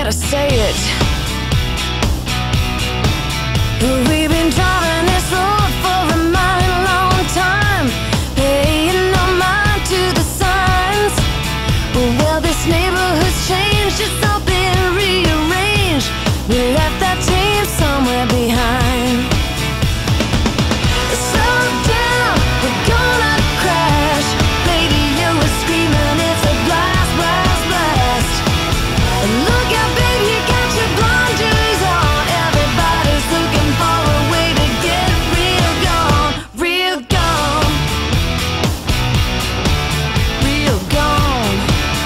to say it. We've been driving this road for a mighty long time, paying no mind to the signs. Well, this neighborhood's changed, it's all been rearranged. We left that team somewhere behind. Slow down, we're gonna crash. Radio is screaming, it's a blast, blast, blast. And look out, babe, you got your blinders on. Everybody's looking for a way to get real gone, real gone, real gone.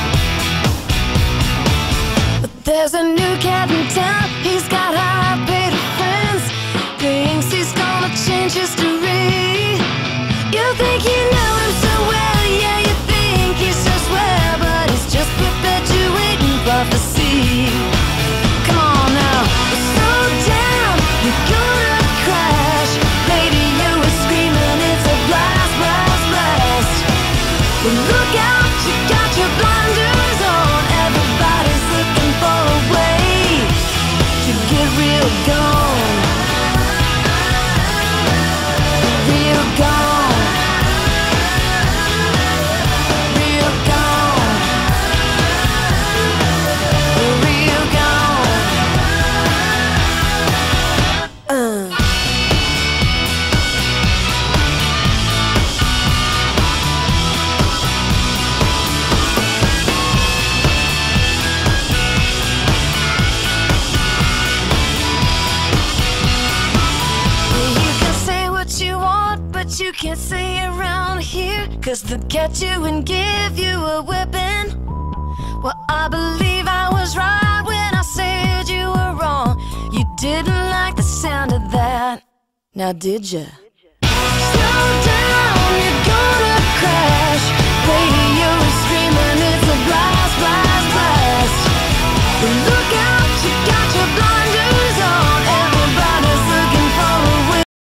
But there's a new cat in town, he's got high-paid friends. Thinks he's gonna change history. You think you know him so well, yeah, you think he's so swell, but he's just perpetuating prophecy. Come on now, slow down, you're gonna crash. Radio is screaming, it's a blast, blast, blast. Well, look out, you got your blinders on. Everybody's looking for a way to get real gone, real gone, real gone, real gone. You can say what you want, but you can't say it around here, 'cause they'll get you and give you a whipping. Well, I believe I was right when I said you were wrong. You didn't like the sound of that, now did ya?